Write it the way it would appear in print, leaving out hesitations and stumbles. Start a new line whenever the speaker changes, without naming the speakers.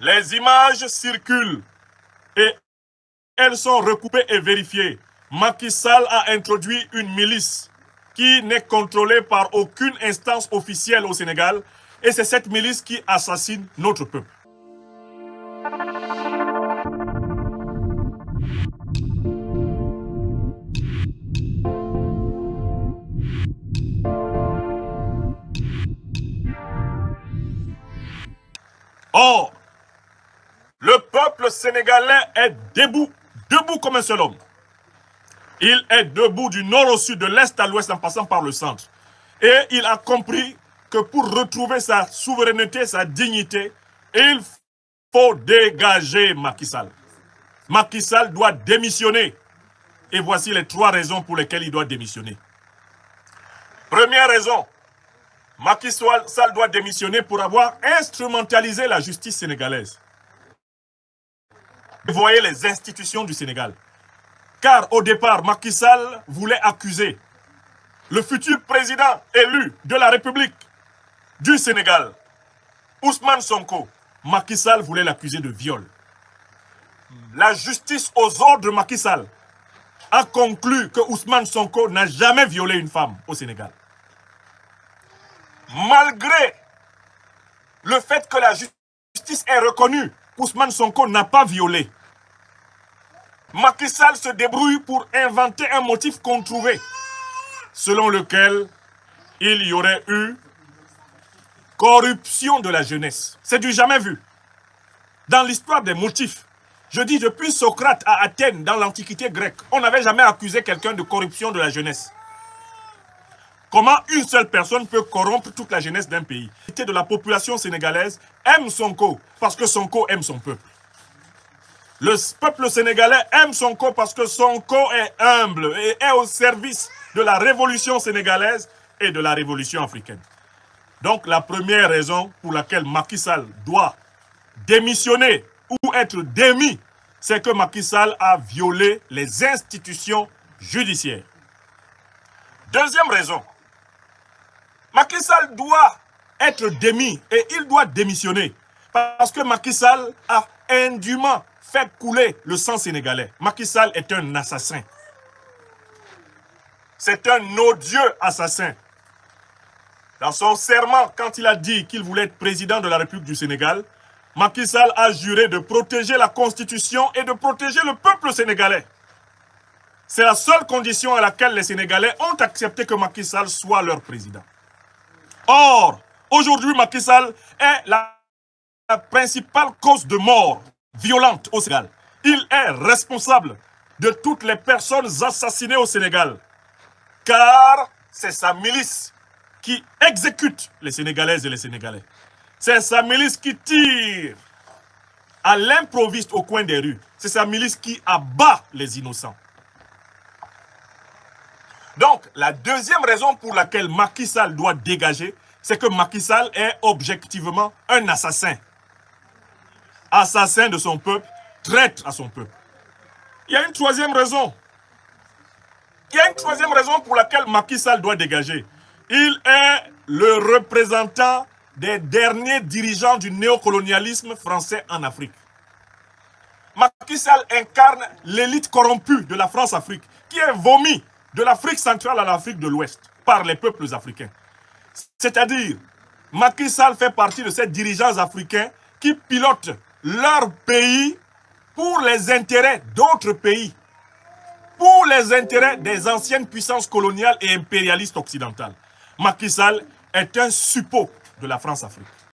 Les images circulent et elles sont recoupées et vérifiées. Macky Sall a introduit une milice qui n'est contrôlée par aucune instance officielle au Sénégal et c'est cette milice qui assassine notre peuple. Or, le peuple sénégalais est debout comme un seul homme. Il est debout du nord au sud, de l'est à l'ouest en passant par le centre. Et il a compris que pour retrouver sa souveraineté, sa dignité, il faut dégager Macky Sall. Macky Sall doit démissionner. Et voici les 3 raisons pour lesquelles il doit démissionner. Première raison, Macky Sall doit démissionner pour avoir instrumentalisé la justice sénégalaise. Vous voyez les institutions du Sénégal. Car au départ, Macky Sall voulait accuser le futur président élu de la République du Sénégal, Ousmane Sonko. Macky Sall voulait l'accuser de viol. La justice aux ordres de Macky Sall a conclu que Ousmane Sonko n'a jamais violé une femme au Sénégal. Malgré le fait que la justice ait reconnu qu'Ousmane Sonko n'a pas violé, Macky Sall se débrouille pour inventer un motif controuvé, selon lequel il y aurait eu corruption de la jeunesse. C'est du jamais vu. Dans l'histoire des motifs, je dis depuis Socrate à Athènes, dans l'Antiquité grecque, on n'avait jamais accusé quelqu'un de corruption de la jeunesse. Comment une seule personne peut corrompre toute la jeunesse d'un pays? La majorité de la population sénégalaise aime Sonko parce que Sonko aime son peuple. Le peuple sénégalais aime Sonko parce que Sonko est humble et est au service de la révolution sénégalaise et de la révolution africaine. Donc la première raison pour laquelle Macky Sall doit démissionner ou être démis, c'est que Macky Sall a violé les institutions judiciaires. Deuxième raison, Macky Sall doit être démis et il doit démissionner parce que Macky Sall a indûment fait couler le sang sénégalais. Macky Sall est un assassin. C'est un odieux assassin. Dans son serment, quand il a dit qu'il voulait être président de la République du Sénégal, Macky Sall a juré de protéger la Constitution et de protéger le peuple sénégalais. C'est la seule condition à laquelle les Sénégalais ont accepté que Macky Sall soit leur président. Or, aujourd'hui, Macky Sall est la principale cause de mort violente au Sénégal. Il est responsable de toutes les personnes assassinées au Sénégal. Car c'est sa milice qui exécute les Sénégalaises et les Sénégalais. C'est sa milice qui tire à l'improviste au coin des rues. C'est sa milice qui abat les innocents. Donc, la deuxième raison pour laquelle Macky Sall doit dégager, c'est que Macky Sall est objectivement un assassin. Assassin de son peuple, traître à son peuple. Il y a une troisième raison. Il y a une troisième raison pour laquelle Macky Sall doit dégager. Il est le représentant des derniers dirigeants du néocolonialisme français en Afrique. Macky Sall incarne l'élite corrompue de la France-Afrique qui est vomie de l'Afrique centrale à l'Afrique de l'Ouest par les peuples africains. C'est-à-dire, Macky Sall fait partie de ces dirigeants africains qui pilotent leur pays pour les intérêts d'autres pays, pour les intérêts des anciennes puissances coloniales et impérialistes occidentales. Macky Sall est un suppôt de la France-Afrique.